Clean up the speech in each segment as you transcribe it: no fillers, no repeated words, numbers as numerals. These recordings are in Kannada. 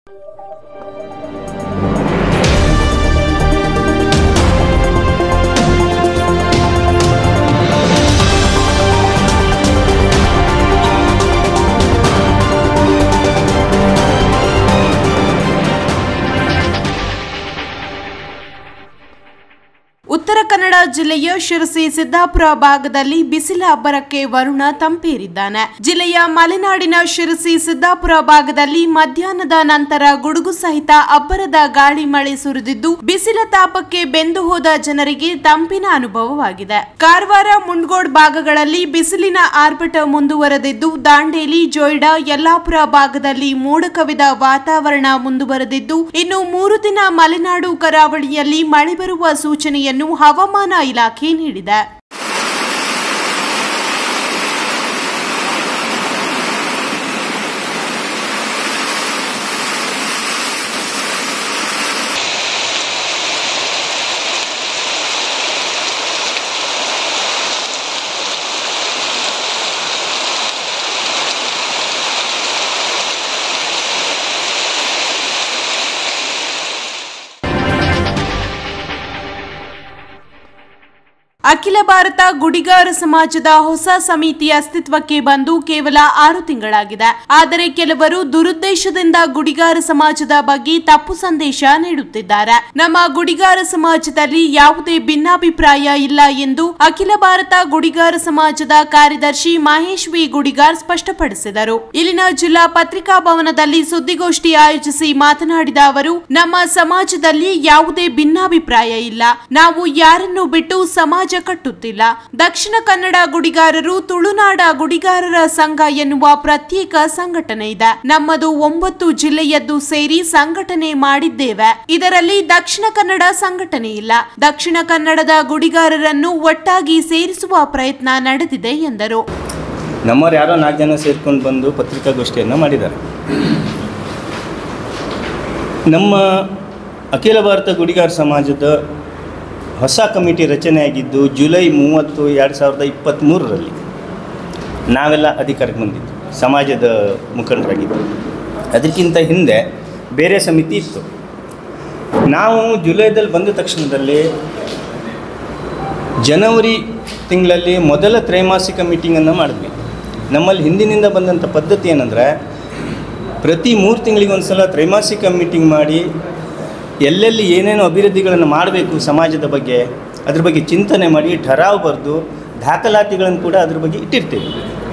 ಉತ್ತರ ಕನ್ನಡ ಜಿಲ್ಲೆಯ ಶಿರಸಿ ಸಿದ್ದಾಪುರ ಭಾಗದಲ್ಲಿ ಬಿಸಿಲ ಅಬ್ಬರಕ್ಕೆ ವರುಣ ತಂಪೇರಿದ್ದಾನೆ. ಜಿಲ್ಲೆಯ ಮಲೆನಾಡಿನ ಶಿರಸಿ ಸಿದ್ದಾಪುರ ಭಾಗದಲ್ಲಿ ಮಧ್ಯಾಹ್ನದ ನಂತರ ಗುಡುಗು ಸಹಿತ ಅಬ್ಬರದ ಗಾಳಿ ಮಳೆ ಸುರಿದಿದ್ದು ಬಿಸಿಲ ತಾಪಕ್ಕೆ ಬೆಂದು ಹೋದ ಜನರಿಗೆ ತಂಪಿನ ಅನುಭವವಾಗಿದೆ. ಕಾರವಾರ ಮುಂಡಗೋಡ್ ಭಾಗಗಳಲ್ಲಿ ಬಿಸಿಲಿನ ಆರ್ಭಟ ಮುಂದುವರೆದಿದ್ದು ದಾಂಡೇಲಿ ಜೋಯಿಡಾ ಯಲ್ಲಾಪುರ ಭಾಗದಲ್ಲಿ ಮೋಡ ಕವಿದ ವಾತಾವರಣ ಮುಂದುವರೆದಿದ್ದು ಇನ್ನು 3 ದಿನ ಮಲೆನಾಡು ಕರಾವಳಿಯಲ್ಲಿ ಮಳೆ ಬರುವ ಸೂಚನೆಯನ್ನು ಹವಾಮಾನ ಇಲಾಖೆ ನೀಡಿದೆ. ಅಖಿಲ ಭಾರತ ಗುಡಿಗಾರ ಸಮಾಜದ ಹೊಸ ಸಮಿತಿ ಅಸ್ತಿತ್ವಕ್ಕೆ ಬಂದು ಕೇವಲ 6 ತಿಂಗಳಾಗಿದೆ. ಆದರೆ ಕೆಲವರು ದುರುದ್ದೇಶದಿಂದ ಗುಡಿಗಾರ ಸಮಾಜದ ಬಗ್ಗೆ ತಪ್ಪು ಸಂದೇಶ ನೀಡುತ್ತಿದ್ದಾರೆ. ನಮ್ಮ ಗುಡಿಗಾರ ಸಮಾಜದಲ್ಲಿ ಯಾವುದೇ ಭಿನ್ನಾಭಿಪ್ರಾಯ ಇಲ್ಲ ಎಂದು ಅಖಿಲ ಭಾರತ ಗುಡಿಗಾರ ಸಮಾಜದ ಕಾರ್ಯದರ್ಶಿ ಮಹೇಶ್ ವಿ ಗುಡಿಗಾರ್ ಸ್ಪಷ್ಟಪಡಿಸಿದರು. ಇಲ್ಲಿನ ಜಿಲ್ಲಾ ಪತ್ರಿಕಾ ಭವನದಲ್ಲಿ ಸುದ್ದಿಗೋಷ್ಠಿ ಆಯೋಜಿಸಿ ಮಾತನಾಡಿದ ಅವರು, ನಮ್ಮ ಸಮಾಜದಲ್ಲಿ ಯಾವುದೇ ಭಿನ್ನಾಭಿಪ್ರಾಯ ಇಲ್ಲ. ನಾವು ಯಾರನ್ನು ಬಿಟ್ಟು ಸಮಾಜ ಕಟ್ಟುತ್ತಿಲ್ಲ. ದಕ್ಷಿಣ ಕನ್ನಡ ಗುಡಿಗಾರರು ತುಳುನಾಡ ಗುಡಿಗಾರರ ಸಂಘ ಎನ್ನುವ ಪ್ರತ್ಯೇಕ ಸಂಘಟನೆ ಇದೆ. ನಮ್ಮದು 9 ಜಿಲ್ಲೆಯದ್ದು ಸೇರಿ ಸಂಘಟನೆ ಮಾಡಿದ್ದೇವೆ. ಇದರಲ್ಲಿ ದಕ್ಷಿಣ ಕನ್ನಡ ಸಂಘಟನೆ ಇಲ್ಲ. ದಕ್ಷಿಣ ಕನ್ನಡದ ಗುಡಿಗಾರರನ್ನು ಒಟ್ಟಾಗಿ ಸೇರಿಸುವ ಪ್ರಯತ್ನ ನಡೆದಿದೆ ಎಂದರು. ನಮ್ಮವರು ಯಾರೋ 4 ಜನ ಸೇರ್ಕೊಂಡು ಬಂದು ಪತ್ರಿಕಾಗೋಷ್ಠಿಯನ್ನು ಮಾಡಿದ್ದಾರೆ. ನಮ್ಮ ಅಖಿಲ ಭಾರತ ಗುಡಿಗಾರ ಸಮಾಜದ ಹೊಸ ಕಮಿಟಿ ರಚನೆಯಾಗಿದ್ದು ಜುಲೈ 30, 2023ರಲ್ಲಿ ನಾವೆಲ್ಲ ಅಧಿಕಾರಕ್ಕೆ ಬಂದಿದ್ದು ಸಮಾಜದ ಮುಖಂಡರಾಗಿದ್ದು. ಅದಕ್ಕಿಂತ ಹಿಂದೆ ಬೇರೆ ಸಮಿತಿ ಇತ್ತು. ನಾವು ಜುಲೈದಲ್ಲಿ ಬಂದ ತಕ್ಷಣದಲ್ಲಿ ಜನವರಿ ತಿಂಗಳಲ್ಲಿ ಮೊದಲ ತ್ರೈಮಾಸಿಕ ಮೀಟಿಂಗನ್ನು ಮಾಡಿದ್ವಿ. ನಮ್ಮಲ್ಲಿ ಹಿಂದಿನಿಂದ ಬಂದಂಥ ಪದ್ಧತಿ ಏನಂದರೆ ಪ್ರತಿ 3 ತಿಂಗಳಿಗೆ ಒಂದು ಸಲ ತ್ರೈಮಾಸಿಕ ಮೀಟಿಂಗ್ ಮಾಡಿ ಎಲ್ಲೆಲ್ಲಿ ಏನೇನು ಅಭಿವೃದ್ಧಿಗಳನ್ನು ಮಾಡಬೇಕು ಸಮಾಜದ ಬಗ್ಗೆ ಅದ್ರ ಬಗ್ಗೆ ಚಿಂತನೆ ಮಾಡಿ ಠರಾವು ಬರೆದು ದಾಖಲಾತಿಗಳನ್ನು ಕೂಡ ಅದ್ರ ಬಗ್ಗೆ ಇಟ್ಟಿರ್ತೀವಿ.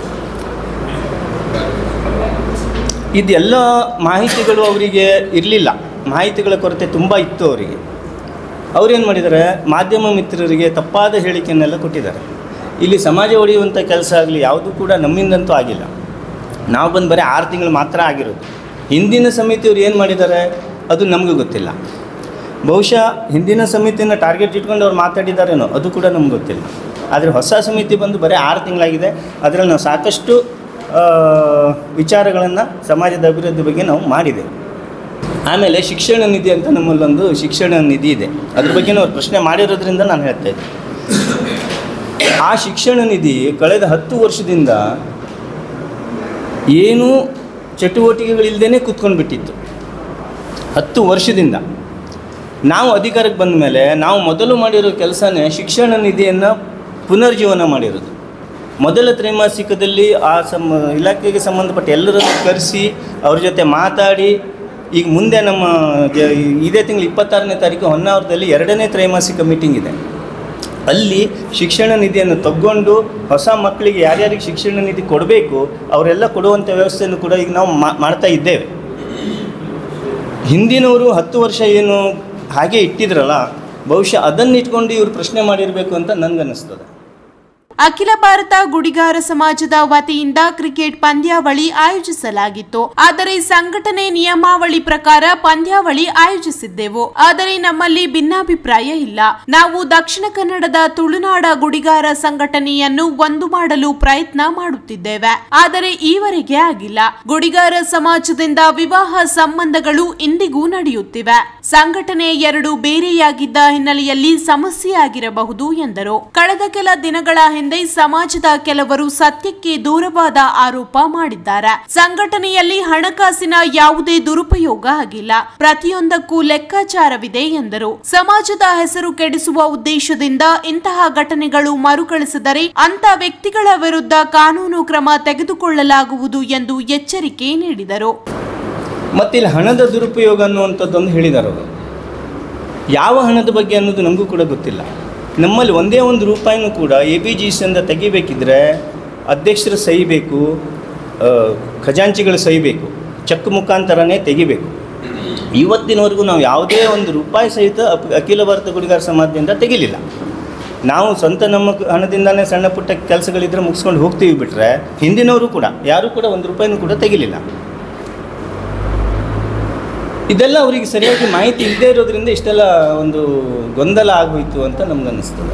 ಇದೆಲ್ಲ ಮಾಹಿತಿಗಳು ಅವರಿಗೆ ಇರಲಿಲ್ಲ. ಮಾಹಿತಿಗಳ ಕೊರತೆ ತುಂಬ ಇತ್ತು ಅವರಿಗೆ. ಅವರೇನು ಮಾಡಿದ್ದಾರೆ, ಮಾಧ್ಯಮ ಮಿತ್ರರಿಗೆ ತಪ್ಪಾದ ಹೇಳಿಕೆಯನ್ನೆಲ್ಲ ಕೊಟ್ಟಿದ್ದಾರೆ. ಇಲ್ಲಿ ಸಮಾಜ ಒಡೆಯುವಂಥ ಕೆಲಸ ಆಗಲಿ ಯಾವುದೂ ಕೂಡ ನಮ್ಮಿಂದಂತೂ ಆಗಿಲ್ಲ. ನಾವು ಬಂದು ಬರೀ 6 ತಿಂಗಳು ಮಾತ್ರ ಆಗಿರೋದು. ಹಿಂದಿನ ಸಮಿತಿಯವರು ಏನು ಮಾಡಿದ್ದಾರೆ ಅದು ನಮಗೂ ಗೊತ್ತಿಲ್ಲ. ಬಹುಶಃ ಹಿಂದಿನ ಸಮಿತಿಯನ್ನು ಟಾರ್ಗೆಟ್ ಇಟ್ಕೊಂಡು ಅವ್ರು ಮಾತಾಡಿದ್ದಾರೇನೋ ಅದು ಕೂಡ ನಮ್ಗೆ ಗೊತ್ತಿಲ್ಲ. ಆದರೆ ಹೊಸ ಸಮಿತಿ ಬಂದು ಬರೀ 6 ತಿಂಗಳಾಗಿದೆ. ಅದರಲ್ಲಿ ನಾವು ಸಾಕಷ್ಟು ವಿಚಾರಗಳನ್ನು ಸಮಾಜದ ಅಭಿವೃದ್ಧಿ ಬಗ್ಗೆ ನಾವು ಮಾಡಿದ್ದೇವೆ. ಆಮೇಲೆ ಶಿಕ್ಷಣ ನಿಧಿ ಅಂತ ನಮ್ಮಲ್ಲೊಂದು ಶಿಕ್ಷಣ ನಿಧಿ ಇದೆ. ಅದ್ರ ಬಗ್ಗೆ ಅವ್ರು ಪ್ರಶ್ನೆ ಮಾಡಿರೋದ್ರಿಂದ ನಾನು ಹೇಳ್ತಾ ಇದ್ದೆ. ಆ ಶಿಕ್ಷಣ ನಿಧಿ ಕಳೆದ 10 ವರ್ಷದಿಂದ ಏನೂ ಚಟುವಟಿಕೆಗಳಿಲ್ಲದೇ ಕೂತ್ಕೊಂಡು ಬಿಟ್ಟಿತ್ತು. 10 ವರ್ಷದಿಂದ ನಾವು ಅಧಿಕಾರಕ್ಕೆ ಬಂದ ಮೇಲೆ ನಾವು ಮೊದಲು ಮಾಡಿರೋ ಕೆಲಸನೇ ಶಿಕ್ಷಣ ನಿಧಿಯನ್ನು ಪುನರ್ಜೀವನ ಮಾಡಿರೋದು. ಮೊದಲ ತ್ರೈಮಾಸಿಕದಲ್ಲಿ ಆ ಇಲಾಖೆಗೆ ಸಂಬಂಧಪಟ್ಟ ಎಲ್ಲರನ್ನು ಕರೆಸಿ ಅವ್ರ ಜೊತೆ ಮಾತಾಡಿ ಈಗ ಮುಂದೆ ನಮ್ಮ ಇದೇ ತಿಂಗಳು 26ನೇ ತಾರೀಕು ಹೊನ್ನಾವರದಲ್ಲಿ 2ನೇ ತ್ರೈಮಾಸಿಕ ಮೀಟಿಂಗ್ ಇದೆ. ಅಲ್ಲಿ ಶಿಕ್ಷಣ ನಿಧಿಯನ್ನು ತಗೊಂಡು ಹೊಸ ಮಕ್ಕಳಿಗೆ ಯಾರ್ಯಾರಿಗೆ ಶಿಕ್ಷಣ ನಿಧಿ ಕೊಡಬೇಕು ಅವರೆಲ್ಲ ಕೊಡುವಂಥ ವ್ಯವಸ್ಥೆಯನ್ನು ಕೂಡ ಈಗ ನಾವು ಮಾಡ್ತಾ ಇದ್ದೇವೆ. ಹಿಂದಿನವರು 10 ವರ್ಷ ಏನು ಹಾಗೆ ಇಟ್ಟಿದ್ರಲ್ಲ, ಬಹುಶಃ ಅದನ್ನು ಇಟ್ಕೊಂಡು ಇವರು ಪ್ರಶ್ನೆ ಮಾಡಿರಬೇಕು ಅಂತ ನನಗನ್ನಿಸ್ತದೆ. ಅಖಿಲ ಭಾರತ ಗುಡಿಗಾರ ಸಮಾಜದ ವತಿಯಿಂದ ಕ್ರಿಕೆಟ್ ಪಂದ್ಯಾವಳಿ ಆಯೋಜಿಸಲಾಗಿತ್ತು. ಆದರೆ ಸಂಘಟನೆ ನಿಯಮಾವಳಿ ಪ್ರಕಾರ ಪಂದ್ಯಾವಳಿ ಆಯೋಜಿಸಿದ್ದೆವು. ಆದರೆ ನಮ್ಮಲ್ಲಿ ಭಿನ್ನಾಭಿಪ್ರಾಯ ಇಲ್ಲ. ನಾವು ದಕ್ಷಿಣ ಕನ್ನಡದ ತುಳುನಾಡ ಗುಡಿಗಾರ ಸಂಘಟನೆಯನ್ನು ಒಂದು ಮಾಡಲು ಪ್ರಯತ್ನ ಮಾಡುತ್ತಿದ್ದೇವೆ. ಆದರೆ ಈವರೆಗೆ ಆಗಿಲ್ಲ. ಗುಡಿಗಾರ ಸಮಾಜದಿಂದ ವಿವಾಹ ಸಂಬಂಧಗಳು ಇಂದಿಗೂ ನಡೆಯುತ್ತಿವೆ. ಸಂಘಟನೆ 2 ಬೇರೆಯಾಗಿದ್ದ ಹಿನ್ನೆಲೆಯಲ್ಲಿ ಸಮಸ್ಯೆ ಆಗಿರಬಹುದು ಎಂದರು. ಕಳೆದ ಕೆಲ ದಿನಗಳ ಹಿಂದೆ ಸಮಾಜದ ಕೆಲವರು ಸತ್ಯಕ್ಕೆ ದೂರವಾದ ಆರೋಪ ಮಾಡಿದ್ದಾರೆ. ಸಂಘಟನೆಯಲ್ಲಿ ಹಣಕಾಸಿನ ಯಾವುದೇ ದುರುಪಯೋಗ ಆಗಿಲ್ಲ, ಪ್ರತಿಯೊಂದಕ್ಕೂ ಲೆಕ್ಕಾಚಾರವಿದೆ ಎಂದರು. ಸಮಾಜದ ಹೆಸರು ಕೆಡಿಸುವ ಉದ್ದೇಶದಿಂದ ಇಂತಹ ಘಟನೆಗಳು ಮರುಕಳಿಸಿದರೆ ಅಂತ ವ್ಯಕ್ತಿಗಳ ವಿರುದ್ಧ ಕಾನೂನು ಕ್ರಮ ತೆಗೆದುಕೊಳ್ಳಲಾಗುವುದು ಎಂದು ಎಚ್ಚರಿಕೆ ನೀಡಿದರು. ಮತ್ತಿಲ್ಲಿ ಹಣದ ದುರುಪಯೋಗ ಅನ್ನುವಂಥದ್ದೊಂದು ಹೇಳಿದ್ದಾರೆ. ಅವರು ಯಾವ ಹಣದ ಬಗ್ಗೆ ಅನ್ನೋದು ನಮಗೂ ಕೂಡ ಗೊತ್ತಿಲ್ಲ. ನಮ್ಮಲ್ಲಿ ಒಂದೇ ಒಂದು ರೂಪಾಯಿನೂ ಕೂಡ ABGCಯಿಂದ ತೆಗಿಬೇಕಿದ್ರೆ ಅಧ್ಯಕ್ಷರ ಸಹಿ ಬೇಕು, ಖಜಾಂಚಿಗಳು ಸಹಿ ಬೇಕು, ಚೆಕ್ ಮುಖಾಂತರನೇ ತೆಗಿಬೇಕು. ಇವತ್ತಿನವರೆಗೂ ನಾವು ಯಾವುದೇ ಒಂದು ರೂಪಾಯಿ ಸಹಿತ ಅಖಿಲ ಭಾರತ ಗುಡಿಗಾರ ಸಮಾಜದಿಂದ ತೆಗಿಲಿಲ್ಲ. ನಾವು ಸ್ವಂತ ನಮ್ಮ ಹಣದಿಂದನೇ ಸಣ್ಣ ಪುಟ್ಟ ಕೆಲಸಗಳಿದ್ರೆ ಮುಗಿಸ್ಕೊಂಡು ಹೋಗ್ತೀವಿ ಬಿಟ್ಟರೆ ಹಿಂದಿನವರು ಕೂಡ ಯಾರೂ ಕೂಡ ಒಂದು ರೂಪಾಯಿನೂ ಕೂಡ ತೆಗಿಲಿಲ್ಲ. ಇದೆಲ್ಲ ಅವರಿಗೆ ಸರಿಯಾಗಿ ಮಾಹಿತಿ ಇಲ್ಲದೇ ಇರೋದ್ರಿಂದ ಇಷ್ಟೆಲ್ಲ ಒಂದು ಗೊಂದಲ ಆಗೋಯ್ತು ಅಂತ ನಮ್ಗೆ ಅನ್ನಿಸ್ತದೆ.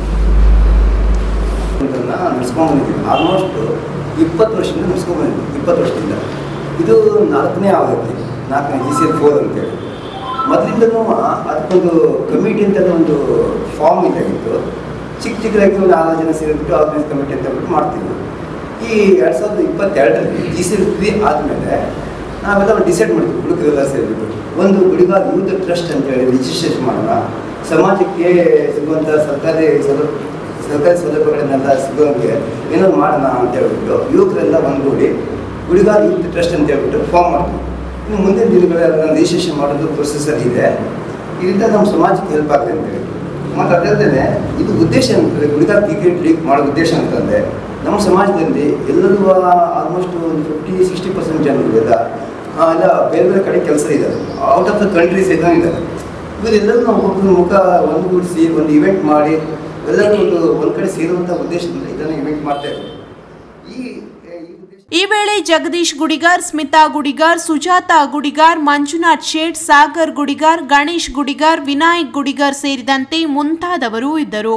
ನಡೆಸ್ಕೊಂಡ್ಬಂದಿದ್ದೀವಿ. ಆಲ್ಮೋಸ್ಟ್ 20 ವರ್ಷದಿಂದ ನಡೆಸ್ಕೊಂಡ್ಬಂದಿದ್ದೀವಿ. 20 ವರ್ಷದಿಂದ ಇದು 4ನೇ ಆಗುತ್ತೆ, 4ನೇ GCL4 ಅಂತೇಳಿ. ಮೊದಲಿಂದನೂ ಅದಕ್ಕೊಂದು ಕಮಿಟಿ ಅಂತ ಒಂದು ಫಾರ್ಮ್ ಇದ್ದಾಗಿತ್ತು. ಚಿಕ್ಕದಾಗಿ ಒಂದು 4 ಜನ ಸೇರಿಬಿಟ್ಟು ಆರ್ಗನೈಸ್ ಕಮಿಟಿ ಅಂತ ಹೇಳ್ಬಿಟ್ಟು ಮಾಡ್ತೀವಿ. ಈ 2022ರಲ್ಲಿ GCL3 ಆದಮೇಲೆ ನಾವೆಲ್ಲ ಡಿಸೈಡ್ ಮಾಡಿದ್ವಿ, ಹುಡುಗರೆಲ್ಲ ಸೇರಿಬಿಟ್ಟು ಒಂದು ಗುಡಿಗಾರ ಯೂತ್ ಟ್ರಸ್ಟ್ ಅಂತೇಳಿ ರಿಜಿಸ್ಟ್ರೇಷನ್ ಮಾಡೋಣ, ಸಮಾಜಕ್ಕೆ ಸಿಗುವಂಥ ಸರ್ಕಾರಿ ಸೌಲಭ್ಯಗಳನ್ನೆಲ್ಲ ಸಿಗೋಂಗೆ ಏನೋ ಮಾಡೋಣ ಅಂತ ಹೇಳ್ಬಿಟ್ಟು ಯುವಕರೆಲ್ಲ ಒಂದುಗೂಡಿ ಗುಡಿಗಾರ ಯೂತ್ ಟ್ರಸ್ಟ್ ಅಂತ ಹೇಳ್ಬಿಟ್ಟು ಫಾರ್ಮ್ ಮಾಡ್ತೀವಿ. ಇನ್ನು ಮುಂದಿನ ದಿನಗಳೆಲ್ಲ ರಿಜಿಸ್ಟ್ರೇಷನ್ ಮಾಡೋದು ಪ್ರೊಸೆಸರ್ ಇದೆ. ಇದರಿಂದ ನಮ್ಮ ಸಮಾಜಕ್ಕೆ ಹೆಲ್ಪ್ ಆಗ್ತದೆ ಅಂತೇಳಿ. ಮತ್ತು ಅದಲ್ಲದೆ ಇದು ಉದ್ದೇಶ ಅಂತಂದರೆ ಗುಡಿಗಾರ ಕ್ರಿಕೆಟ್ ಲೀಗ್ ಮಾಡೋ ಉದ್ದೇಶ ಅಂತಂದರೆ ನಮ್ಮ ಸಮಾಜದಲ್ಲಿ ಎಲ್ಲರೂ ಆಲ್ಮೋಸ್ಟ್ ಒಂದು 50-60% ಜನರು ಎಲ್ಲ ಬೇರೆ ಬೇರೆ ಕಡೆ ಕೆಲಸ ಇದ್ದಾರೆ, ಔಟ್ ಆಫ್ ದ ಕಂಟ್ರೀಸ್ ಇದ್ದಾರೆ. ಇವರೆಲ್ಲರೂ ನಾವು ಒಬ್ಬರು ಮುಖ ಒಂದುಗೂಡಿಸಿ ಒಂದು ಇವೆಂಟ್ ಮಾಡಿ ಎಲ್ಲರೂ ಒಂದು ಕಡೆ ಸೇರುವಂಥ ಉದ್ದೇಶದಿಂದ ಇದನ್ನು ಇವೆಂಟ್ ಮಾಡ್ತಾ ಇದ್ದಾರೆ. ಈ ವೇಳೆ ಜಗದೀಶ್ ಗುಡಿಗಾರ್, ಸ್ಮಿತಾ ಗುಡಿಗಾರ್, ಸುಜಾತಾ ಗುಡಿಗಾರ್, ಮಂಜುನಾಥ್ ಶೇಟ್, ಸಾಗರ್ ಗುಡಿಗಾರ್, ಗಣೇಶ್ ಗುಡಿಗಾರ್, ವಿನಾಯಕ್ ಗುಡಿಗಾರ್ ಸೇರಿದಂತೆ ಮುಂತಾದವರು ಇದ್ದರು.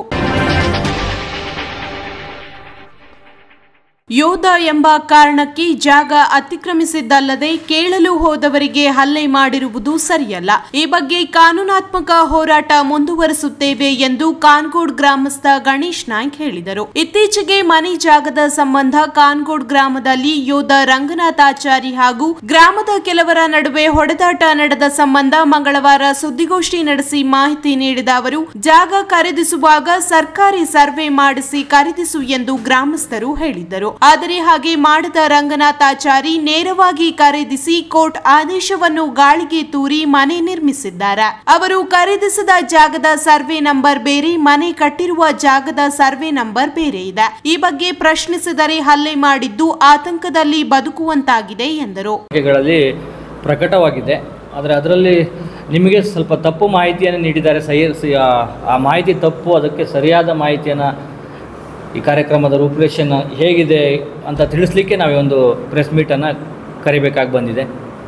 ಯೋಧ ಎಂಬ ಕಾರಣಕ್ಕೆ ಜಾಗ ಅತಿಕ್ರಮಿಸಿದ್ದಲ್ಲದೆ ಕೇಳಲು ಹೋದವರಿಗೆ ಹಲ್ಲೆ ಮಾಡಿರುವುದು ಸರಿಯಲ್ಲ. ಈ ಬಗ್ಗೆ ಕಾನೂನಾತ್ಮಕ ಹೋರಾಟ ಮುಂದುವರಿಸುತ್ತೇವೆ ಎಂದು ಕಾನ್ಗೋಡ್ ಗ್ರಾಮಸ್ಥ ಗಣೇಶ್ ನಾಯ್ಕ್ ಹೇಳಿದರು. ಇತ್ತೀಚೆಗೆ ಮನೆ ಜಾಗದ ಸಂಬಂಧ ಕಾನ್ಗೋಡ್ ಗ್ರಾಮದಲ್ಲಿ ಯೋಧ ರಂಗನಾಥಾಚಾರಿ ಹಾಗೂ ಗ್ರಾಮದ ಕೆಲವರ ನಡುವೆ ಹೊಡೆದಾಟ ನಡೆದ ಸಂಬಂಧ ಮಂಗಳವಾರ ಸುದ್ದಿಗೋಷ್ಠಿ ನಡೆಸಿ ಮಾಹಿತಿ ನೀಡಿದ ಅವರು, ಜಾಗ ಖರೀದಿಸುವಾಗ ಸರ್ಕಾರಿ ಸರ್ವೆ ಮಾಡಿಸಿ ಖರೀದಿಸು ಎಂದು ಗ್ರಾಮಸ್ಥರು ಹೇಳಿದ್ದರು. ಆದರೆ ಹಾಗೆ ಮಾಡದ ರಂಗನಾಥಾಚಾರಿ ನೇರವಾಗಿ ಖರೀದಿಸಿ ಕೋರ್ಟ್ ಆದೇಶವನ್ನು ಗಾಳಿಗೆ ತೂರಿ ಮನೆ ನಿರ್ಮಿಸಿದ್ದಾರೆ. ಅವರು ಖರೀದಿಸಿದ ಜಾಗದ ಸರ್ವೆ ನಂಬರ್ ಬೇರೆ, ಮನೆ ಕಟ್ಟಿರುವ ಜಾಗದ ಸರ್ವೆ ನಂಬರ್ ಬೇರೆ ಇದೆ. ಈ ಬಗ್ಗೆ ಪ್ರಶ್ನಿಸಿದರೆ ಹಲ್ಲೆ ಮಾಡಿದ್ದು ಆತಂಕದಲ್ಲಿ ಬದುಕುವಂತಾಗಿದೆ ಎಂದರು. ಪ್ರಕಟವಾಗಿದೆ, ಆದರೆ ಅದರಲ್ಲಿ ನಿಮಗೆ ಸ್ವಲ್ಪ ತಪ್ಪು ಮಾಹಿತಿಯನ್ನು ನೀಡಿದ್ದಾರೆ. ಆ ಮಾಹಿತಿ ತಪ್ಪು, ಅದಕ್ಕೆ ಸರಿಯಾದ ಮಾಹಿತಿಯನ್ನು ಈ ಕಾರ್ಯಕ್ರಮದ ರೂಪುರೇಷೆಯನ್ನು ಹೇಗಿದೆ ಅಂತ ತಿಳಿಸ್ಲಿಕ್ಕೆ ನಾವೇ ಒಂದು ಪ್ರೆಸ್ ಮೀಟನ್ನು ಕರಿಬೇಕಾಗಿ ಬಂದಿದೆ.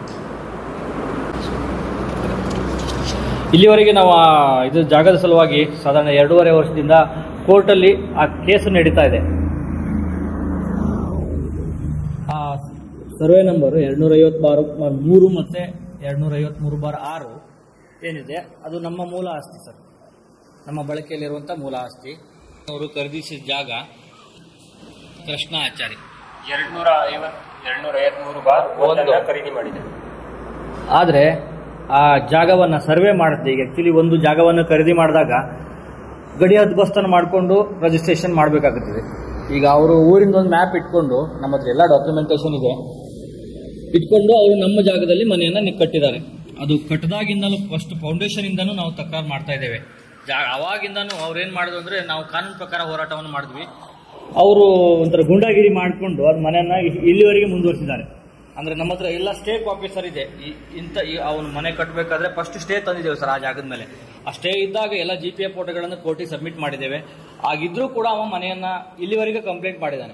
ಇಲ್ಲಿವರೆಗೆ ನಾವು ಇದು ಜಾಗದ ಸಲುವಾಗಿ ಸಾಧಾರಣ 2.5 ವರ್ಷದಿಂದ ಕೋರ್ಟಲ್ಲಿ ಆ ಕೇಸು ನಡೀತಾ ಇದೆ. ಆ ಸರ್ವೆ ನಂಬರ್ 250/3 ಮತ್ತು 253/6 ಏನಿದೆ ಅದು ನಮ್ಮ ಮೂಲ ಆಸ್ತಿ ಸರ್, ನಮ್ಮ ಬಳಕೆಯಲ್ಲಿರುವಂಥ ಮೂಲ ಆಸ್ತಿ. ಅವರು ಖರೀದಿಸಿದ ಜಾಗ ಕೃಷ್ಣ ಆಚಾರಿ 253/1 ಖರೀದಿ ಮಾಡಿದೆ. ಆದರೆ ಆ ಜಾಗವನ್ನು ಸರ್ವೆ ಮಾಡುತ್ತೆ. ಈಗ ಆ್ಯಕ್ಚುಲಿ ಒಂದು ಜಾಗವನ್ನು ಖರೀದಿ ಮಾಡಿದಾಗ ಗಡಿ ಹದ್ದುಬಸ್ತನ್ನು ಮಾಡಿಕೊಂಡು ರಿಜಿಸ್ಟ್ರೇಷನ್ ಮಾಡಬೇಕಾಗುತ್ತದೆ. ಈಗ ಅವರು ಊರಿಂದ ಒಂದು ಮ್ಯಾಪ್ ಇಟ್ಕೊಂಡು, ನಮ್ಮ ಹತ್ರ ಎಲ್ಲ ಡಾಕ್ಯುಮೆಂಟೇಷನ್ ಇದೆ, ಇಟ್ಕೊಂಡು ಅವರು ನಮ್ಮ ಜಾಗದಲ್ಲಿ ಮನೆಯನ್ನು ಕಟ್ಟಿದ್ದಾರೆ. ಅದು ಕಟ್ಟದಾಗಿಂದಲೂ ಫಸ್ಟ್ ಫೌಂಡೇಶನಿಂದನೂ ನಾವು ತಕರಾರು ಮಾಡ್ತಾ ಇದ್ದೇವೆ. ಅವಾಗಿಂದನೂ ಅವ್ರೇನು ಮಾಡಿದ್ರು ಅಂದರೆ, ನಾವು ಕಾನೂನು ಪ್ರಕಾರ ಹೋರಾಟವನ್ನು ಮಾಡಿದ್ವಿ. ಅವರು ಒಂಥರ ಗುಂಡಾಗಿರಿ ಮಾಡಿಕೊಂಡು ಅದು ಮನೆಯನ್ನು ಇಲ್ಲಿವರೆಗೆ ಮುಂದುವರಿಸಿದ್ದಾರೆ. ಅಂದರೆ ನಮ್ಮ ಹತ್ರ ಎಲ್ಲ ಸ್ಟೇ ಕಾಪಿ ಸರ್ ಇದೆ. ಅವನು ಮನೆ ಕಟ್ಟಬೇಕಾದ್ರೆ ಫಸ್ಟ್ ಸ್ಟೇ ತಂದಿದ್ದೇವೆ ಸರ್ ಆ ಜಾಗದ ಮೇಲೆ. ಆ ಸ್ಟೇ ಇದ್ದಾಗ ಎಲ್ಲ GPA ಫೋಟೋಗಳನ್ನು ಕೋರ್ಟಿಗೆ ಸಬ್ಮಿಟ್ ಮಾಡಿದ್ದೇವೆ. ಆಗಿದ್ರೂ ಕೂಡ ಅವ ಮನೆಯನ್ನು ಇಲ್ಲಿವರೆಗೆ ಕಂಪ್ಲೇಂಟ್ ಮಾಡಿದ್ದಾನೆ.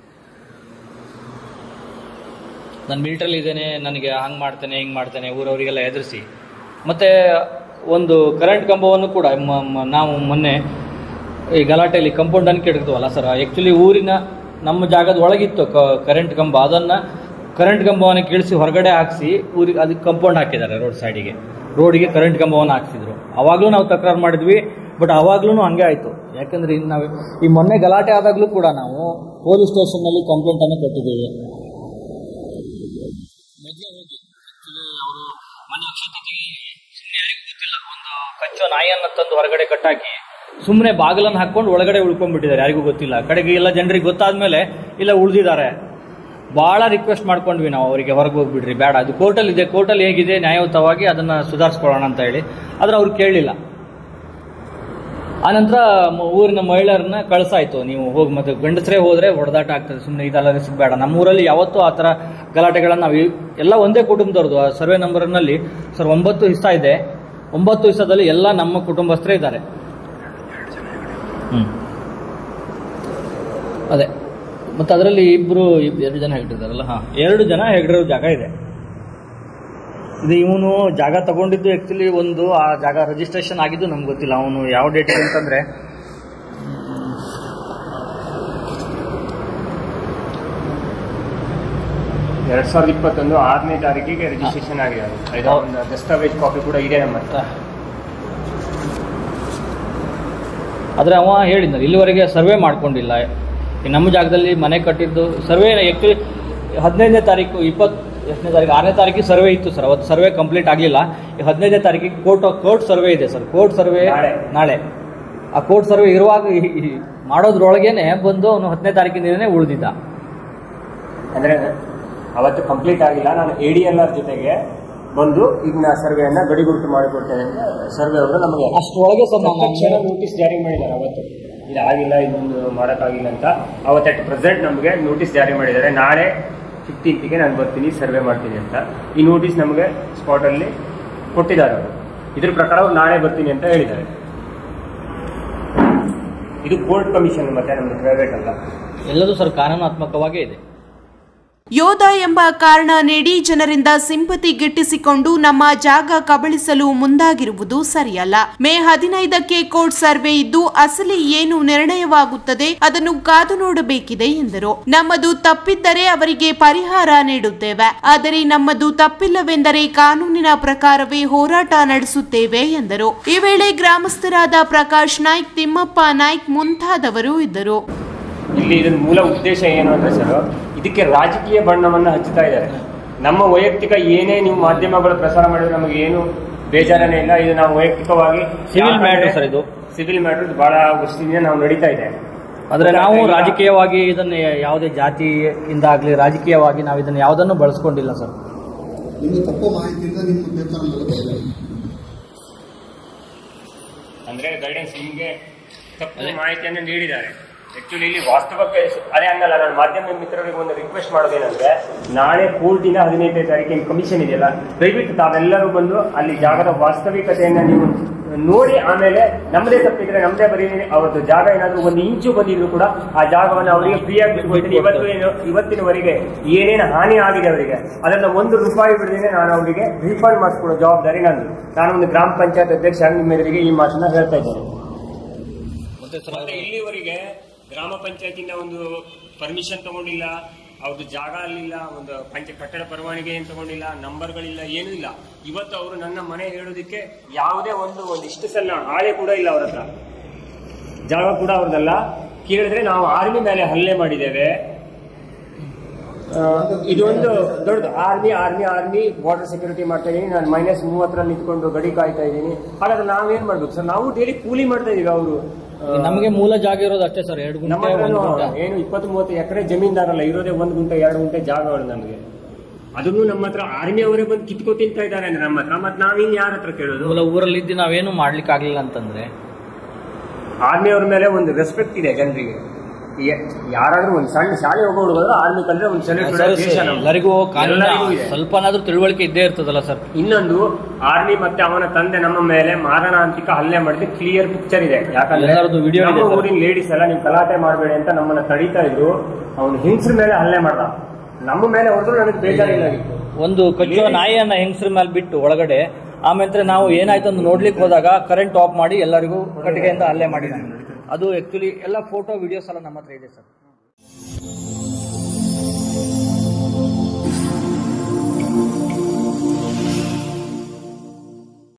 ನಾನು ಮಿಲಿಟರಿಲಿ ಇದ್ದೇನೆ, ನನಗೆ ಹಂಗೆ ಮಾಡ್ತೇನೆ ಹಿಂಗೆ ಮಾಡ್ತೇನೆ ಊರವರಿಗೆಲ್ಲ ಎದುರಿಸಿ. ಮತ್ತು ಒಂದು ಕರೆಂಟ್ ಕಂಬವನ್ನು ಕೂಡ ನಾವು ಮೊನ್ನೆ ಈ ಗಲಾಟೆಯಲ್ಲಿ ಕಂಪೌಂಡನ್ನು ಕೆಡಕ್ತವಲ್ಲ ಸರ್, ಆ್ಯಕ್ಚುಲಿ ಊರಿನ ನಮ್ಮ ಜಾಗದ ಒಳಗಿತ್ತು ಕರೆಂಟ್ ಕಂಬ. ಅದನ್ನು ಕರೆಂಟ್ ಕಂಬವನ್ನು ಕೀಳಿಸಿ ಹೊರಗಡೆ ಹಾಕಿಸಿ ಊರಿಗೆ ಅದಕ್ಕೆ ಕಂಪೌಂಡ್ ಹಾಕಿದ್ದಾರೆ. ರೋಡಿಗೆ ಕರೆಂಟ್ ಕಂಬವನ್ನು ಹಾಕ್ಸಿದ್ರು. ಅವಾಗಲೂ ನಾವು ತಕರಾರು ಮಾಡಿದ್ವಿ. ಬಟ್ ಆವಾಗ್ಲೂ ಹಂಗೆ ಆಯಿತು. ಯಾಕಂದರೆ ನಾವು ಈ ಮೊನ್ನೆ ಗಲಾಟೆ ಆದಾಗಲೂ ಕೂಡ ನಾವು ಪೊಲೀಸ್ ಸ್ಟೇಷನ್ನಲ್ಲಿ ಕಂಪ್ಲೇಂಟನ್ನು ಕೊಟ್ಟಿದ್ದೀವಿ. ಕಚ್ಚೋ ನಾಯಿಯನ್ನು ತಂದು ಹೊರಗಡೆ ಕಟ್ಟಾಕಿ ಸುಮ್ಮನೆ ಬಾಗಿಲನ್ನು ಹಾಕೊಂಡು ಒಳಗಡೆ ಉಳ್ಕೊಂಡ್ಬಿಟ್ಟಿದ್ದಾರೆ, ಯಾರಿಗೂ ಗೊತ್ತಿಲ್ಲ. ಕಡೆಗೆ ಎಲ್ಲ ಜನರಿಗೆ ಗೊತ್ತಾದ್ಮೇಲೆ ಇಲ್ಲ ಉಳಿದಿದ್ದಾರೆ. ಭಾಳ ರಿಕ್ವೆಸ್ಟ್ ಮಾಡ್ಕೊಂಡ್ವಿ ನಾವು ಅವರಿಗೆ, ಹೊರಗೆ ಹೋಗ್ಬಿಡ್ರಿ ಬೇಡ, ಅದು ಕೋರ್ಟಲ್ಲಿ ಇದೆ, ಕೋರ್ಟಲ್ಲಿ ಹೇಗಿದೆ ನ್ಯಾಯಯುತವಾಗಿ ಅದನ್ನು ಸುಧಾರಿಸ್ಕೊಳ್ಳೋಣ ಅಂತ ಹೇಳಿ. ಆದರೆ ಅವ್ರು ಕೇಳಲಿಲ್ಲ. ಆನಂತರ ಊರಿನ ಮಹಿಳೆಯರನ್ನ ಕಳಿಸಾಯ್ತು, ನೀವು ಹೋಗಿ ಮತ್ತೆ ಗಂಡಸರೇ ಹೋದರೆ ಹೊಡೆದಾಟ ಆಗ್ತದೆ, ಸುಮ್ಮನೆ ಇದೆಲ್ಲ ರಿಸ್ಕ್ ಬೇಡ. ನಮ್ಮೂರಲ್ಲಿ ಯಾವತ್ತೂ ಆ ಥರ ಗಲಾಟೆಗಳನ್ನು ನಾವು ಎಲ್ಲ ಒಂದೇ ಕುಟುಂಬದವ್ರದ್ದು. ಆ ಸರ್ವೆ ನಂಬರ್ನಲ್ಲಿ ಸರ್ 9 ಹಿಸ್ಸಾ ಇದೆ, 9 ಹಿಸ್ಸಾದಲ್ಲಿ ಎಲ್ಲ ನಮ್ಮ ಕುಟುಂಬಸ್ಥರೇ ಇದ್ದಾರೆ. ಅದೇ ಮತ್ತು ಅದರಲ್ಲಿ 2 ಜನ ಹೆಗ್ಡಿದಾರಲ್ಲ, 2 ಜನ ಹೆಗ್ಡಿರೋ ಜಾಗ ಇದೆ. ಇದು ಇವನು ಜಾಗ ತಗೊಂಡಿದ್ದು ಆ್ಯಕ್ಚುಲಿ ಆ ಜಾಗ ರಿಜಿಸ್ಟ್ರೇಷನ್ ಆಗಿದ್ದು ನಮ್ಗೆ ಗೊತ್ತಿಲ್ಲ. ಅವನು ಯಾವ ಡೇಟಿಗೆ ಅಂತಂದರೆ 2021 6ನೇ ತಾರೀಕಿಗೆ ರಿಜಿಸ್ಟ್ರೇಷನ್ ಆಗಿದೆ. ಒಂದು ದಸ್ತಾವೇಜ್ ಕಾಪಿ ಕೂಡ ಇದೆ ನಮ್ಮ ಹತ್ರ. ಆದರೆ ಅವ ಹೇಳಿದ್ನ ಇಲ್ಲಿವರೆಗೆ ಸರ್ವೆ ಮಾಡ್ಕೊಂಡಿಲ್ಲ. ನಮ್ಮ ಜಾಗದಲ್ಲಿ ಮನೆ ಕಟ್ಟಿದ್ದು ಸರ್ವೆ ಆ್ಯಕ್ಚುಲಿ 15ನೇ ತಾರೀಕು 20ನೇ ತಾರೀಕು 6ನೇ ತಾರೀಕಿಗೆ ಸರ್ವೆ ಇತ್ತು ಸರ್. ಅವತ್ತು ಸರ್ವೆ ಕಂಪ್ಲೀಟ್ ಆಗಲಿಲ್ಲ. 15ನೇ ತಾರೀಕಿಗೆ ಕೋರ್ಟ್ ಸರ್ವೆ ಇದೆ ಸರ್. ಕೋರ್ಟ್ ಸರ್ವೆ ನಾಳೆ. ಆ ಕೋರ್ಟ್ ಸರ್ವೆ ಇರುವಾಗ ಮಾಡೋದ್ರೊಳಗೇನೆ ಬಂದು ಅವನು 10ನೇ ತಾರೀಕಿನಿಂದನೇ ಉಳಿದಿದ್ದ. ಅಂದರೆ ಅವತ್ತು ಕಂಪ್ಲೀಟ್ ಆಗಿಲ್ಲ, ನಾನು ADLR ಜೊತೆಗೆ ಬಂದು ಈಗ ನಾ ಸರ್ವೆಯನ್ನು ಗಡಿಗುರುತು ಮಾಡಿಕೊಡ್ತೇನೆ ಅಂತ ಸರ್ವೆ ಅವರು ನಮಗೆ ಅಷ್ಟರೊಳಗೆ ತಕ್ಷಣ ನೋಟಿಸ್ ಜಾರಿ ಮಾಡಿದ್ದಾರೆ. ಅವತ್ತು ಇದಾಗಿಲ್ಲ, ಇದೊಂದು ಮಾಡೋಕ್ಕಾಗಿಲ್ಲ ಅಂತ ಅವತ್ತು ಅಟ್ ಪ್ರೆಸೆಂಟ್ ನಮಗೆ ನೋಟಿಸ್ ಜಾರಿ ಮಾಡಿದ್ದಾರೆ. ನಾಳೆ 15ಗೆ ನಾನು ಬರ್ತೀನಿ, ಸರ್ವೆ ಮಾಡ್ತೀನಿ ಅಂತ ಈ ನೋಟಿಸ್ ನಮಗೆ ಸ್ಪಾಟಲ್ಲಿ ಕೊಟ್ಟಿದ್ದಾರೆ ಅವರು. ಇದ್ರ ಪ್ರಕಾರ ಅವ್ರು ನಾಳೆ ಬರ್ತೀನಿ ಅಂತ ಹೇಳಿದ್ದಾರೆ. ಇದು ಕೋರ್ಟ್ ಕಮಿಷನ್, ಮತ್ತೆ ನಮ್ಮದು ಪ್ರೈವೇಟ್ ಅಲ್ಲ, ಎಲ್ಲದೂ ಸರ್ ಕಾನೂನಾತ್ಮಕವಾಗೇ ಇದೆ. ಯೋಧ ಎಂಬ ಕಾರಣ ನೀಡಿ ಜನರಿಂದ ಸಿಂಪತಿ ಗಿಟ್ಟಿಸಿಕೊಂಡು ನಮ್ಮ ಜಾಗ ಕಬಳಿಸಲು ಮುಂದಾಗಿರುವುದು ಸರಿಯಲ್ಲ. ಮೇ 15ಕ್ಕೆ ಕೋರ್ಟ್ ಸರ್ವೆ ಇದ್ದು ಅಸಲಿ ಏನು ನಿರ್ಣಯವಾಗುತ್ತದೆ ಅದನ್ನು ಕಾದು ನೋಡಬೇಕಿದೆ ಎಂದರು. ನಮ್ಮದು ತಪ್ಪಿದ್ದರೆ ಅವರಿಗೆ ಪರಿಹಾರ ನೀಡುತ್ತೇವೆ, ಆದರೆ ನಮ್ಮದು ತಪ್ಪಿಲ್ಲವೆಂದರೆ ಕಾನೂನಿನ ಪ್ರಕಾರವೇ ಹೋರಾಟ ನಡೆಸುತ್ತೇವೆ ಎಂದರು. ಈ ವೇಳೆ ಗ್ರಾಮಸ್ಥರಾದ ಪ್ರಕಾಶ್ ನಾಯ್ಕ್, ತಿಮ್ಮಪ್ಪ ನಾಯ್ಕ್ ಮುಂತಾದವರು ಇದ್ದರು. ಇಲ್ಲಿ ಇದರ ಮೂಲ ಉದ್ದೇಶ ಏನು ಅಂದ್ರೆ ಸರ್, ಇದಕ್ಕೆ ರಾಜಕೀಯ ಬಣ್ಣವನ್ನು ಹಚ್ಚುತ್ತಾ ಇದ್ದಾರೆ. ನಮ್ಮ ವೈಯಕ್ತಿಕ ಏನೇ ನೀವು ಮಾಧ್ಯಮಗಳು ಪ್ರಸಾರ ಮಾಡಿದ್ರೆ ನಮಗೆ ಏನು ಬೇಜಾರನೇ ಇಲ್ಲ. ಇದು ನಾವು ವೈಯಕ್ತಿಕವಾಗಿ ಸಿವಿಲ್ ಮ್ಯಾಟರ್ ಸರ್, ಇದು ಸಿವಿಲ್ ಮ್ಯಾಟರ್ ಬಹಳ ವರ್ಷದಿಂದ ನಾವು ನಡೀತಾ ಇದೆ. ಆದರೆ ನಾವು ರಾಜಕೀಯವಾಗಿ ಇದನ್ನು ಯಾವುದೇ ಜಾತಿಯಿಂದ ಆಗಲಿ ರಾಜಕೀಯವಾಗಿ ನಾವು ಇದನ್ನು ಯಾವುದನ್ನು ಬಳಸ್ಕೊಂಡಿಲ್ಲ ಸರ್. ಅಂದ್ರೆ ಗೈಡೆನ್ಸ್ ನಿಮಗೆ ತಪ್ಪು ಮಾಹಿತಿಯನ್ನು ನೀಡಿದ್ದಾರೆ. ಆಕ್ಚುಲಿ ಇಲ್ಲಿ ವಾಸ್ತವಕ್ಕೆ ಅದೇ ಹಂಗಲ್ಲ. ನಾನು ಮಾಧ್ಯಮ ಮಿತ್ರರಿಗೆ ಒಂದು ರಿಕ್ವೆಸ್ಟ್ ಮಾಡೋದೇನಂದ್ರೆ, ನಾಳೆ ಕೋರ್ಟಿನ 15ನೇ ತಾರೀಕಿನ ಕಮಿಷನ್ ಇದೆಯಲ್ಲ, ದಯವಿಟ್ಟು ತಾವೆಲ್ಲರೂ ಬಂದು ಅಲ್ಲಿ ಜಾಗದ ವಾಸ್ತವಿಕತೆಯನ್ನು ನೀವು ನೋಡಿ, ಆಮೇಲೆ ನಮ್ಮದೇ ತಪ್ಪಿದ್ರೆ ನಮ್ಮದೇ ಬರೀ ಅವ್ರದ್ದು ಜಾಗ ಏನಾದರೂ 1 ಇಂಚು ಬಂದಿದ್ರು ಕೂಡ ಆ ಜಾಗವನ್ನು ಅವರಿಗೆ ಫ್ರೀಯಾಗಿ ಬಿಟ್ಕೊಡ್ತೀನಿ. ಇವತ್ತಿನವರೆಗೆ ಏನೇನು ಹಾನಿ ಆಗಿದೆ ಅವರಿಗೆ ಅದನ್ನ ₹1 ಬಿಡದೇನೆ ನಾನು ಅವರಿಗೆ ರಿಫಂಡ್ ಮಾಡಿಸ್ಕೊಡೋ ಜವಾಬ್ದಾರಿ ನಂದು. ನಾನು ಒಂದು ಗ್ರಾಮ ಪಂಚಾಯತ್ ಅಧ್ಯಕ್ಷ ನಿಮ್ಮ ಎದುರಿಗೆ ಈ ಮಾತನ್ನ ಹೇಳ್ತಾ ಇದ್ದೇನೆ. ಮತ್ತೆ ಇಲ್ಲಿವರೆಗೆ ಗ್ರಾಮ ಪಂಚಾಯತಿಂದ ಒಂದು ಪರ್ಮಿಷನ್ ತಗೊಂಡಿಲ್ಲ, ಅವ್ರದ್ದು ಜಾಗ ಅಲ್ಲಿಲ್ಲ, ಒಂದು ಕಟ್ಟಡ ಪರವಾನಗಿ ಏನು ತಗೊಂಡಿಲ್ಲ, ನಂಬರ್ಗಳಿಲ್ಲ, ಏನೂ ಇಲ್ಲ. ಇವತ್ತು ಅವರು ನನ್ನ ಮನೆ ಹೇಳೋದಕ್ಕೆ ಯಾವುದೇ ಒಂದಿಷ್ಟು ಸಲ ಹಾಳೆ ಕೂಡ ಇಲ್ಲ ಅವ್ರ ಹತ್ರ. ಜಾಗ ಕೂಡ ಅವ್ರದ್ದಲ್ಲ. ಕೇಳಿದ್ರೆ ನಾವು ಆರ್ಮಿ ಮೇಲೆ ಹಲ್ಲೆ ಮಾಡಿದ್ದೇವೆ, ಇದೊಂದು ದೊಡ್ಡ ಆರ್ಮಿ ಬಾರ್ಡರ್ ಸೆಕ್ಯೂರಿಟಿ ಮಾಡ್ತಾ ಇದೀನಿ, ನಾನು -30 ನಿಂತ್ಕೊಂಡು ಗಡಿ ಕಾಯ್ತಾ ಇದ್ದೀನಿ. ಹಾಗಾದ್ರೆ ನಾವೇನ್ ಮಾಡ್ಬೇಕು ಸರ್? ನಾವು ಡೈಲಿ ಕೂಲಿ ಮಾಡ್ತಾ ಇದೀವಿ. ಅವರು ನಮಗೆ ಮೂಲ ಜಾಗ ಇರೋದು ಅಷ್ಟೇ ಸರ್, 2 ಗುಂಟೆ ಏನು 20-30 ಎಕರೆ ಜಮೀನ್ದಾರಲ್ಲ, ಇರೋದೇ 1 ಗುಂಟೆ 2 ಗುಂಟೆ ಜಾಗಗಳು ನಮಗೆ. ಅದನ್ನು ನಮ್ಮ ಹತ್ರ ಆರ್ಮಿ ಅವರೇ ಬಂದು ಕಿತ್ಕೊ ತಿಂತಾ ಇದ್ದಾರೆ ಅಂದ್ರೆ ನಮ್ಮ ಹತ್ರ. ಮತ್ತೆ ನಾವಿನ್ ಯಾರ ಹತ್ರ ಕೇಳೋದು? ಊರಲ್ಲಿ ಇದ್ದು ನಾವೇನು ಮಾಡ್ಲಿಕ್ಕೆ ಆಗ್ಲಿಲ್ಲ ಅಂತಂದ್ರೆ ಆರ್ಮಿ ಅವ್ರ ಮೇಲೆ ಒಂದು ರೆಸ್ಪೆಕ್ಟ್ ಇದೆ ಜನರಿಗೆ. ಯಾರಾದ್ರೂ ಒಂದು ಸಣ್ಣ ಶಾಲೆ ಹೋಗೋದು ಆರ್ಮಿ ಕಲ್ರೆ ಒಂದು ಎಲ್ಲರಿಗೂ ಸ್ವಲ್ಪನಾದ್ರೂ ತಿಳುವಳಿಕೆ ಇದ್ದೇ ಇರ್ತದಲ್ಲ ಸರ್. ಇನ್ನೊಂದು, ಆರ್ಮಿ ಮತ್ತೆ ಅವನ ತಂದೆ ನಮ್ಮ ಮೇಲೆ ಮಾರಣಾಂತಿಕ ಹಲ್ಲೆ ಮಾಡಿದ್ರೆ ಕ್ಲಿಯರ್ ಪಿಕ್ಚರ್ ಇದೆ. ಯಾಕಂದ್ರೆ ನಮ್ಮ ಊರಿನ ಲೇಡೀಸ್ ಎಲ್ಲ ನೀವು ಗಲಾಟೆ ಮಾಡಬೇಡಿ ಅಂತ ನಮ್ಮನ್ನ ತಡೀತಾ ಇದ್ರು. ಅವನು ಹೆಂಗಸ್ರ ಮೇಲೆ ಹಲ್ಲೆ ಮಾಡ್ದ, ನಮ್ಮ ಮೇಲೆ ಹೊರದ್ರು ನನಗೆ ಬೇಜಾರಿಲ್ಲ. ಒಂದು ಕಚ್ಚುವ ನಾಯಿಯನ್ನ ಹೆಂಗಸ್ರ ಮೇಲೆ ಬಿಟ್ಟು ಒಳಗಡೆ, ಆಮೇಲೆ ನಾವು ಏನಾಯ್ತು ಅಂತ ನೋಡ್ಲಿಕ್ಕೆ ಹೋದಾಗ ಕರೆಂಟ್ ಆಫ್ ಮಾಡಿ ಎಲ್ಲರಿಗೂ ಕಟ್ಟಿಗೆಯಿಂದ ಹಲ್ಲೆ ಮಾಡಿದ್ದಾನೆ. ಅದು ಆಕ್ಚುಲಿ ಎಲ್ಲ ಫೋಟೋ ವಿಡಿಯೋಸ್ ಎಲ್ಲ ನಮ್ಮ ಹತ್ರ ಇದೆ ಸರ್.